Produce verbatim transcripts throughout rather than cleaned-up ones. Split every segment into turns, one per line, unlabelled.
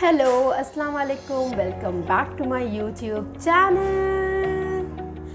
Hello अस्सलाम वालेकुम, welcome back to my YouTube channel.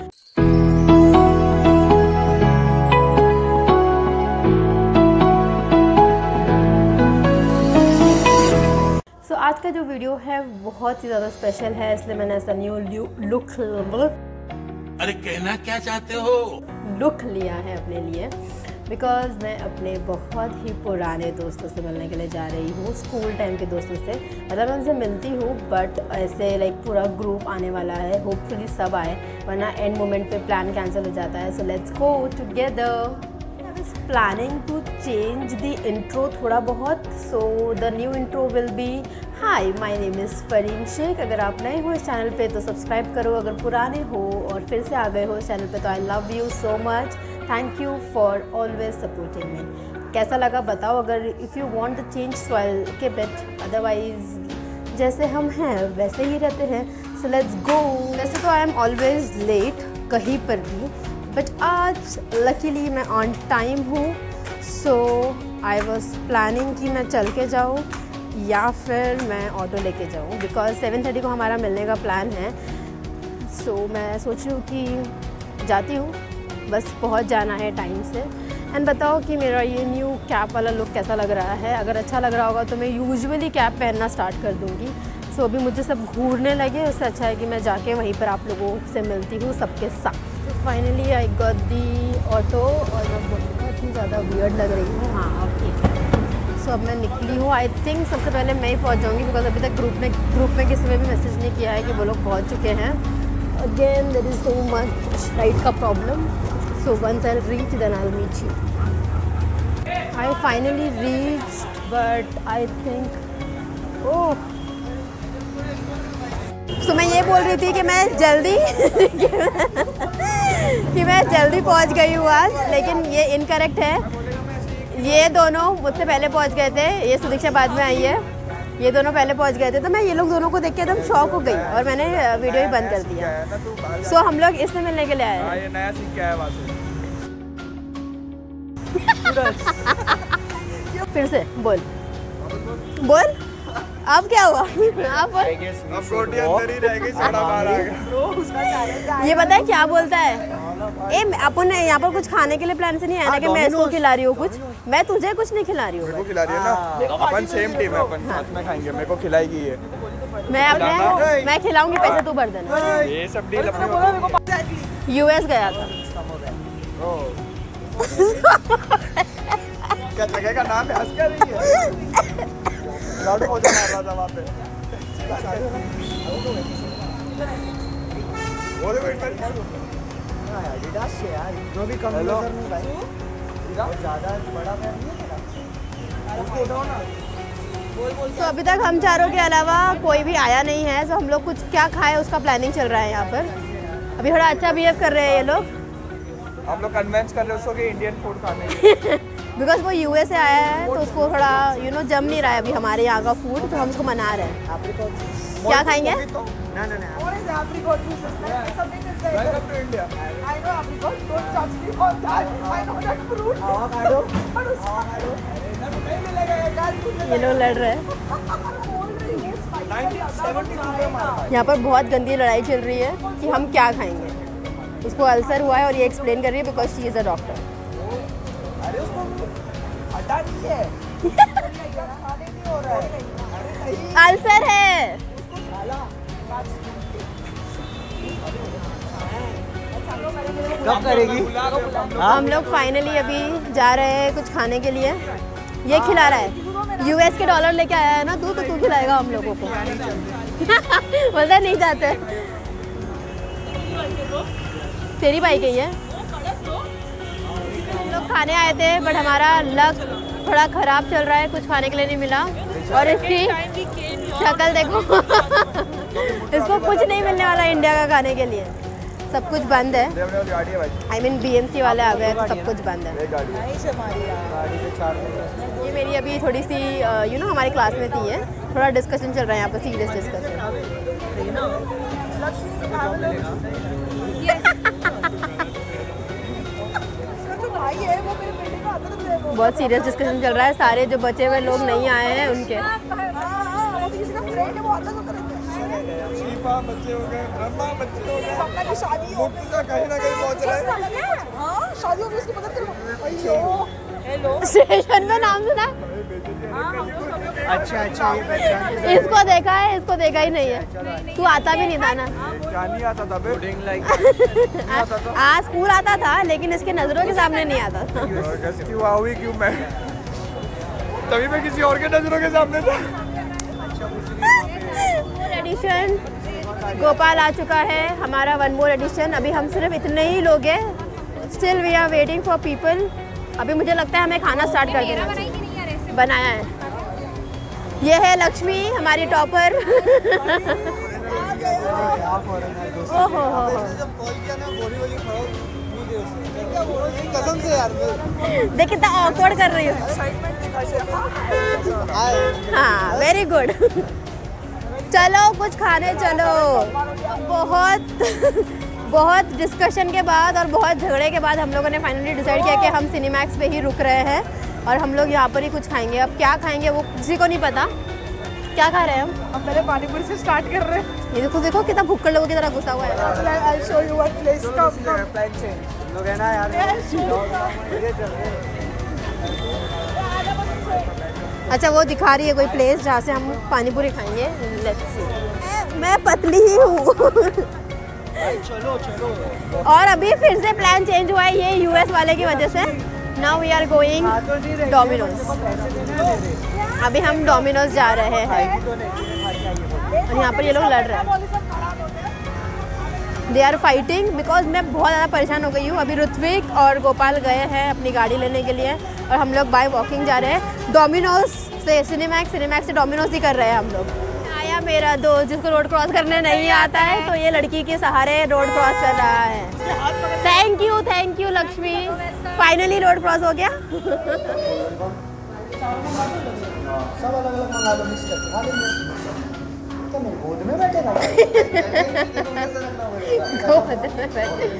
So आज का जो वीडियो है बहुत ही ज़्यादा स्पेशल है, इसलिए मैंने ऐसा न्यू लुक
अरे कहना क्या चाहते हो
लुक लिया है अपने लिए, बिकॉज़ मैं अपने बहुत ही पुराने दोस्तों से मिलने के लिए जा रही हूँ। स्कूल टाइम के दोस्तों से, मतलब मैं उनसे मिलती हूँ बट ऐसे लाइक पूरा ग्रुप आने वाला है। होपफुली सब आए, वरना एंड मोमेंट पे प्लान कैंसिल हो जाता है। So let's go together. Planning to change the intro थोड़ा बहुत, so the new intro will be hi my name is Fareen Shaikh. अगर आप नए हो इस चैनल पे तो सब्सक्राइब करो, अगर पुराने हो और फिर से आ गए हो इस चैनल पे तो I love you so much, thank you for always supporting me. कैसा लगा बताओ, अगर if you want the change so I keep it, otherwise जैसे हम हैं वैसे ही रहते हैं। So let's go. वैसे तो आई एम ऑलवेज लेट कहीं पर भी, बट आज लकीली मैं ऑन टाइम हूँ। सो आई वॉज प्लानिंग कि मैं चल के जाऊँ या फिर मैं ऑटो लेके जाऊँ, बिकॉज सेवन थर्टी को हमारा मिलने का प्लान है। सो so, मैं सोच रही हूँ कि जाती हूँ, बस पहुँच जाना है टाइम से। एंड बताओ कि मेरा ये न्यू कैप वाला लुक कैसा लग रहा है। अगर अच्छा लग रहा होगा तो मैं यूजुअली कैप पहनना स्टार्ट कर दूँगी। सो so, अभी मुझे सब घूरने लगे, उससे अच्छा है कि मैं जाके वहीं पर आप लोगों से मिलती हूँ सबके साथ। Finally I got the auto और मैं बहुत ही ज़्यादा वियर्ड लग रही हूँ। हाँ ओके, सो अब मैं निकली हूँ। आई थिंक सबसे पहले मैं ही पहुँच जाऊँगी, बिकॉज अभी तक ग्रुप ने ग्रुप में किसी ने भी मैसेज नहीं किया है कि वो लोग पहुँच चुके हैं। Again there is so much ride का problem, so once I reach then I will meet you. I finally reached but I think oh तो मैं ये बोल रही थी कि मैं जल्दी कि मैं जल्दी पहुंच गई हूँ आज, लेकिन ये इनकरेक्ट है। ये दोनों मुझसे पहले पहुंच गए थे, ये सुदीक्षा बाद में आई है। ये दोनों पहले पहुंच गए थे, तो मैं ये लोग दोनों को देख के एकदम शॉक हो गई और मैंने वीडियो ही बंद कर दिया। सो so, हम लोग इससे मिलने के लिए आए हैं।
ये नया सीख के आया वहाँ से।
फिर से बोल बोल अब क्या हुआ? आप बोल।
अब रोटी अंदर ही रह गई, साड़ा बाहर आ गया।
ये पता है क्या बोलता है? ए अपन यहाँ पर कुछ खाने के लिए प्लान से नहीं आया ना कि मैं इसको खिला रही हूँ कुछ, मैं तुझे कुछ नहीं खिला रही हूँ।
मेरे को खिला रही है ना, अपन सेम टीम है, अपन साथ में खाएंगे। मेरे को खिलाएगी ये,
मैं अपने मैं खिलाऊंगी, पैसे तू भर देना।
ये सब डील अपने।
यूएस गया था।
क्या जगह का नाम है? हंस क्या रही है? लाडू मोजा मार रहा था वहाँ पे। वो देखो इनका एडिडास से यार, जो भी कम नजर में भाई ज़्यादा बड़ा फैन नहीं है मेरा। उसको उठाओ ना। बोल बोल।
तो अभी तक हम चारों के अलावा कोई भी आया नहीं है, तो हम लोग कुछ क्या खाए उसका प्लानिंग चल रहा है यहाँ पर। अभी थोड़ा अच्छा बिहेव कर रहे हैं ये लोग।
आप लोग कन्वेंस कर रहे हो उसको कि इंडियन फूड खाने के।
बिकॉज वो यूएस से आया है तो उसको थोड़ा यू नो जम नहीं रहा है अभी हमारे यहाँ का फूड, तो हम उसको मना रहे हैं। क्या खाएंगे?
ना ना ना What is apricot juice? Something is there. Welcome to India. I know apricot. Don't judge me on that. I know that fruit. Avocado. Avocado. नहीं मिलेगा ये यार।
ये लोग लड़ रहे हैं।
नाइनटीन सेवेंटी टू में मारा।
यहाँ पर बहुत गंदी लड़ाई चल रही है कि हम क्या खाएंगे। उसको अल्सर हुआ है और ये एक्सप्लेन कर रही है because she is a doctor.
अरे उसको हटा दिए। खाने नहीं हो रहा है।
अल्सर है।
कब करेगी?
हम लोग फाइनली अभी जा रहे हैं कुछ खाने के लिए। ये खिला रहा है, यूएस के डॉलर लेके आया है ना तू, तो तू खिलाएगा हम लोगों को। बोलता नहीं जाते, तेरी बाइक ही है। हम लोग खाने आए थे बट हमारा लक थोड़ा ख़राब चल रहा है, कुछ खाने के लिए नहीं मिला। और इसकी शक्ल देखो इसको कुछ नहीं मिलने वाला इंडिया का खाने के लिए, सब कुछ बंद है। आई मीन बीएमसी वाले आ गए तो सब कुछ बंद है। ये मेरी अभी थोड़ी सी यू नो हमारी क्लास में थी है, थोड़ा डिस्कशन चल रहा है यहाँ पर, सीरियस डिस्कशन। बहुत सीरियस डिस्कशन चल रहा है, सारे जो बचे हुए लोग नहीं आए हैं उनके।
ये बहुत अच्छा करेंगे। शिफा बच्चे हो गए, ब्रह्मा बच्चे हो गए, सपना की शादी हो गई, कहीं ना कहीं पहुंच रहा है। हाँ शादी हो गई उसकी पता चलो। अयो हेलो
स्टेशन में नाम सुना?
अच्छा अच्छा ये पहचान
इसको देखा है, इसको देखा ही नहीं है। तू आता भी नहीं था ना?
नहीं आता था बोर्डिंग लाइक
हाँ स्कूल आता था लेकिन इसके नजरों के सामने नहीं आता था।
क्यों आओगी क्यों मैं तभी मैं किसी और के नजरों के सामने था।
एडिशन गोपाल आ चुका है, हमारा वन मोर एडिशन। अभी हम सिर्फ इतने ही लोग हैं। Still we are waiting for people. अभी मुझे लगता है हमें खाना स्टार्ट कर देना चाहिए। बनाया है। ये है लक्ष्मी हमारी टॉपर। ओहो
कसम से यार
देख कितना ऑकवर्ड कर रही हो। हाँ वेरी गुड। चलो कुछ खाने चलो। बहुत बहुत डिस्कशन के बाद और बहुत झगड़े के बाद हम लोगों ने फाइनली डिसाइड किया कि हम सिनेमैक्स पे ही रुक रहे हैं और हम लोग यहाँ पर ही कुछ खाएंगे। अब क्या खाएंगे वो किसी को नहीं पता। क्या खा रहे हैं हम?
हम पहले पानीपुरी से स्टार्ट कर रहे हैं।
ये देखो देखो कितना भुक्कड़ लोगों की तरह घुसा हुआ है।
I'll show you what place का प्लान चेंज लोग है ना यार।
अच्छा वो दिखा रही है कोई प्लेस जहाँ से हम पानीपुरी खाएंगे। Let's see. मैं पतली ही हूँ।
चलो चलो।
और अभी फिर से प्लान चेंज हुआ है ये यूएस वाले की वजह से। Now we are going Domino's. अभी हम डोमिनोज जा रहे हैं और यहाँ पर ये लोग लड़ रहे हैं। दे आर फाइटिंग बिकॉज मैं बहुत ज़्यादा परेशान हो गई हूँ। अभी ऋत्विक और गोपाल गए हैं अपनी गाड़ी लेने के लिए और हम लोग बाय वॉकिंग जा रहे हैं डोमिनोज से सिनेमैक्स, सिनेमैक्स से डोमिनोज ही कर रहे हैं हम लोग। आया मेरा दोस्त जिसको रोड क्रॉस करने नहीं आता है तो ये लड़की के सहारे रोड क्रॉस कर रहा है। Thank you thank you Lakshmi. Finally road cross हो गया।
सब अलग अलग मंगा लो मिक्स करके खा लेंगे। तो मेरे गोद में बैठेगा।
गोद में बैठे।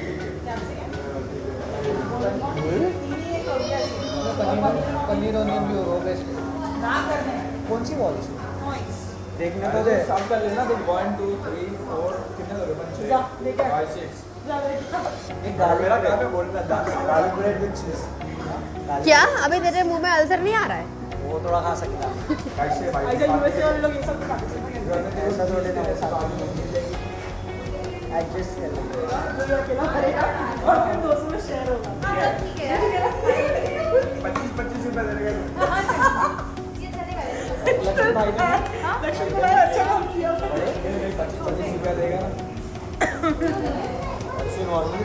पनीर ऑनियन भी होगा बेस्ट। कौन सी वॉल देखने को दे सब कर लेना। देख वन टू थ्री फोर कितने लोग बन छह फाइव सिक्स। एक गाली मेरा काम है बोलना गाली ब्रेड विद चीज।
क्या अभी तेरे मुंह में अल्सर नहीं आ रहा है?
वो थोड़ा खा सकता है। कैसे भाई ऐसे यूएसए वाले लोग ये सब खाते हैं। तेरे साथ थोड़े तेरे साथ एडजस्ट कर लेंगे। जो अकेला करेगा और फिर दो सौ में शेयर होगा। ठीक है पच्चीस पच्चीस रुपए दे देगा। ये चलेगा। लक्ष्मण भाई ने लक्ष्मण को अच्छा काम किया। पच्चीस पच्चीस रुपए देगा ना। अच्छी नॉर्मली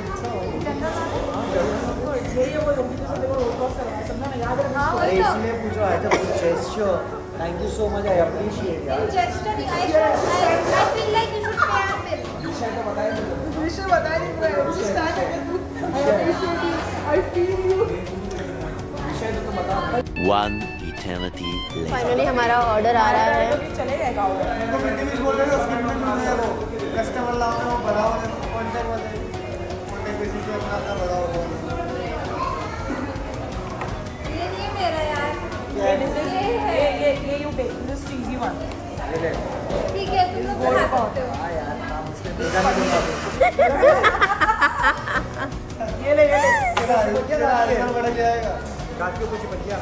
ये ये वो जल्दी से देखो रोड क्रॉस कर रहा है सबने याद रखना। अरे इसलिए पूछो आया था gesture. Thank you so much I appreciate यार। Gesture I I feel like you should pay our bill. विषय तो बताइए मुझे। विषय बताइए मुझे। स्टार्ट है तू। I appreciate you. I feel you. विषय तो बता।
One eternity later.
फाइनली हमारा ऑर्डर आ रहा है।
चले जाएगा ऑर्डर। तो इंग्लिश बोल रहे हो स्क्रीन में बनाना है वो कस्टमर लाओ बढ़ाओ कांटेक्ट वाले कांटेक्ट बेसिस पे अपना अपना बढ़ाओ।
ये ये मेरा यार
ये ये ये ये you take this cheesy one. ये ले
ठीक है तुम लोग खा सकते हो।
हां यार काम उसके भेजा नहीं दूंगा। ये ले ये ले क्या आंसर बढ़ जाएगा काट के कुछ बच गया।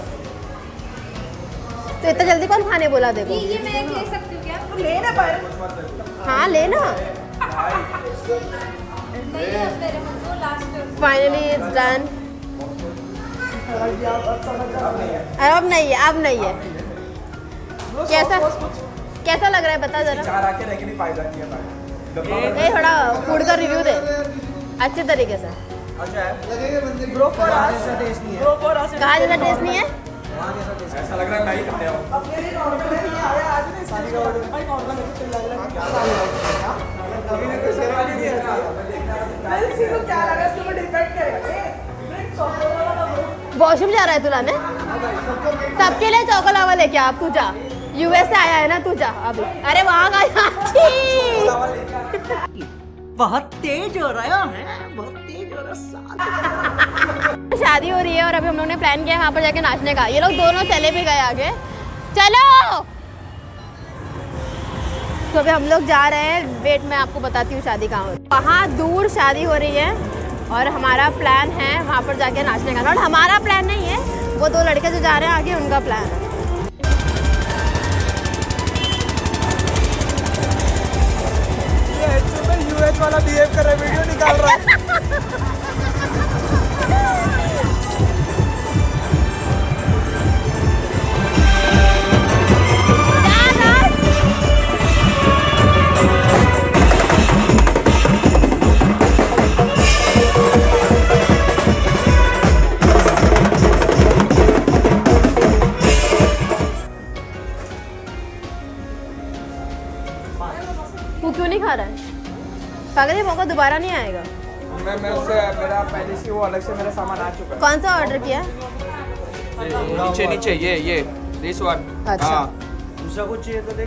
तो इतना जल्दी कौन खाने बोला देखो?
ये ये मैं एक ले सकती हूँ क्या?
लेना पर
हाँ लेना।
नहीं है मेरे मन को लास्ट।
Finally it's done. अब नहीं है अब नहीं है। कैसा कैसा लग रहा है बता जरा।
चार आके रह के भी फायदा नहीं है भाई।
ए थोड़ा फूड का रिव्यू दे अच्छे तरीके से।
अच्छा है ब्रो फॉर अस टेस्ट नहीं है। ब्रो फॉर अस
कहाँ जैसा टेस्ट नहीं है?
ऐसा लग रहा है नहीं खाते हो। अब ये नॉर्मल नहीं आया आज नहीं सारी का ऑर्डर भाई नॉर्मल लेके चल जाएगा। कभी ना कोई सेवा नहीं दिया। मैं इसी को क्या लगा इसके ऊपर डिपेंड करेगा। ए ब्रेक चॉकलेट वाला ब्रो।
वॉशरूम जा रहा है तू लाने? सबके लिए चॉकलेट वाला लेके आप तू जा। यूएस से आया है ना तू जा अभी। अरे वहाँ का
बहुत तेज हो रहा है बहुत तेज हो रहा है।
शादी हो रही है और अभी हम लोग ने प्लान किया है वहाँ पर जाके नाचने का। ये लोग दोनों चले भी गए आगे। चलो तो अभी हम लोग जा रहे हैं, वेट मैं आपको बताती हूँ शादी कहाँ हो रही है। वहाँ दूर शादी हो रही है और हमारा प्लान है वहाँ पर जाके नाचने का। और हमारा प्लान नहीं है, वो दो लड़के जो जा रहे हैं आगे उनका प्लान है।
यूएस वाला बिहेव कर रहा है, वीडियो निकाल रहा है।
तू क्यों नहीं खा रहा है? पागल, ये मौका दोबारा नहीं आएगा।
मैं मैं उससे मेरा पहले से वो अलग से मेरा सामान आ चुका है।
कौन सा ऑर्डर किया?
नीचे नीचे ये ये दिस वन।
अच्छा।
हाँ।
दूसरा कुछ चाहिए तो देख।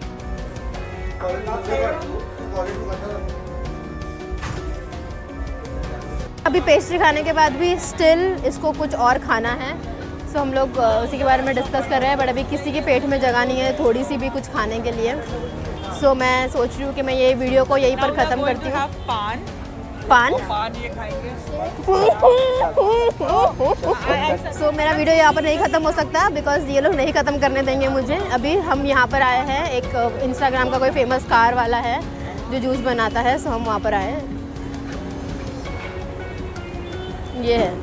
अभी पेस्ट्री खाने के बाद भी स्टिल इसको कुछ और खाना है, सो हम लोग अ, उसी के बारे में डिस्कस कर रहे हैं। बट अभी किसी के पेट में जगह नहीं है थोड़ी सी भी कुछ खाने के लिए। सो मैं सोच रही हूँ कि मैं ये वीडियो को यहीं पर ख़त्म करती हूँ।
पान
पान
पान ये खाएंगे।
सो मेरा वीडियो यहाँ पर नहीं ख़त्म हो सकता बिकॉज ये लोग नहीं ख़त्म करने देंगे मुझे। अभी हम यहाँ पर आए हैं, एक इंस्टाग्राम का कोई फेमस कार वाला है जो जूस बनाता है, सो हम वहाँ पर आए हैं। ये है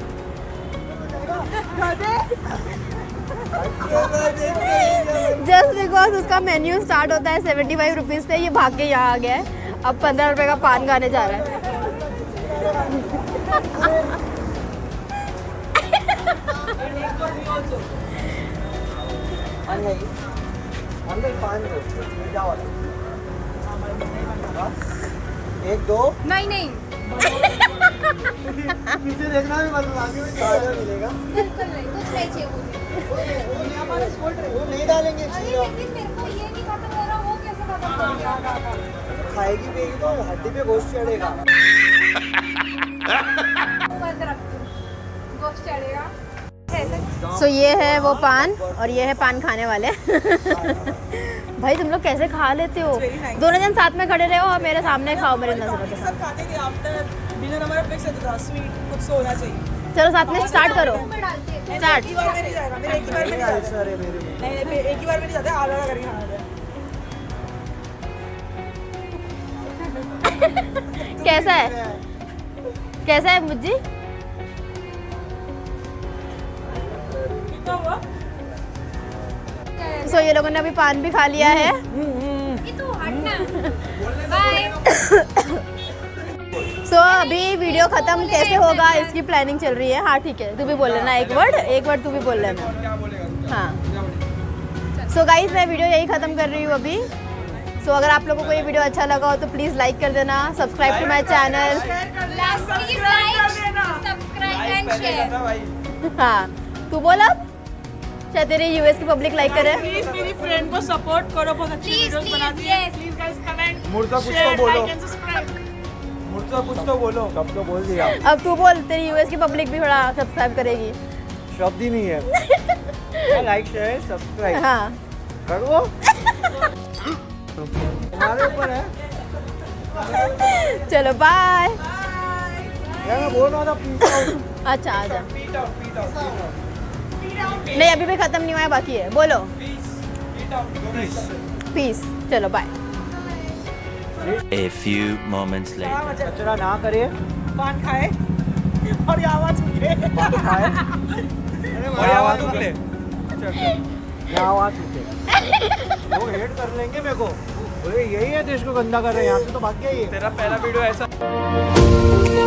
जस्ट बिकॉज उसका मेन्यू स्टार्ट होता है सेवेंटी फाइव रुपीज़ से, ये भाग के यहाँ आ गया है। अब पंद्रह रुपये का पान खाने जा रहा है।
एक दो
नहीं नहीं
पीछे देखना भी मत मिलेगा।
बिल्कुल नहीं, कुछ नहीं चाहिए मुझे।
वो नहीं डालेंगे
अरे लेकिन मेरे को ये नहीं खत्म हो रहा, वो कैसे खत्म करेगा?
खाएगी पिएगी तो हड्डी पे गोश्त चढ़ेगा।
बंद रख दो, गोश्त चढ़ेगा।
सो so, ये है वो पान और ये है पान खाने वाले। भाई तुम लोग कैसे खा लेते हो? दोनों जन साथ में खड़े रहे हो और मेरे सामने खाओ मेरे नजरों के साथ।
खाते थे आफ्टर डिनर हमारा फिक्स है तो स्वीट कुछ तो होना चाहिए।
चलो साथ में स्टार्ट करो। स्टार्ट।
एक ही बार में नहीं जाएगा, मेरे एक ही बार में नहीं जाएगा। नहीं नहीं एक ही बार में नहीं जाता, आधा आधा करके खाना है।
कैसा है कैसा है मुझे?
क्या हुआ?
सो so, ये लोगों ने अभी पान भी खा लिया है।
ये तो हटना। बाय।
सो so, अभी वीडियो खत्म कैसे होगा इसकी प्लानिंग चल रही है। हाँ ठीक है, तू भी बोल लेना एक वर्ड एक वर्ड तू भी बोल लेना।
क्या बोलेगा?
हाँ सो गाइस मैं वीडियो यही ख़त्म कर रही हूँ अभी। सो so, अगर आप लोगों को ये वीडियो अच्छा लगा हो तो प्लीज़ लाइक कर देना, subscribe to my channel.
Please like, subscribe and share.
हाँ तू बोल अब, शायद तेरी यूएस की पब्लिक लाइक करे।
प्लीज मेरी फ्रेंड को सपोर्ट करो, बहुत अच्छी
Please,
वीडियोस
please,
बनाती है।
yes.
प्लीज गाइस कमेंट
मुर्गा कुछ
share,
तो बोलो।
like and subscribe।
मुर्गा कुछ तो बोलो। कब तो बोल दिया।
अब तू बोल, तेरी यूएस की पब्लिक भी थोड़ा सब्सक्राइब करेगी।
शब्द ही नहीं है। लाइक शेयर सब्सक्राइब
हाँ
करो। हमारे ऊपर है।
चलो बाय।
यार मैं बोल रहा था पीस
अच्छा आजा।
पीट आउट पीट आउट
नहीं अभी भी ख़त्म नहीं हुआ है, बाकी है। बोलो
पीट आउट
पीस। चलो bye.
A few moments later.
कचरा ना करे।
पान खाए और ये आवाज उठे।
खाए
और ये आवाज उठे।
क्या आवाज उठे। लोग हेट कर लेंगे मेरे को, बोले यही है देश को गंदा कर रहे हैं, यहाँ से तो भाग गया ये।
तेरा पहला वीडियो ऐसा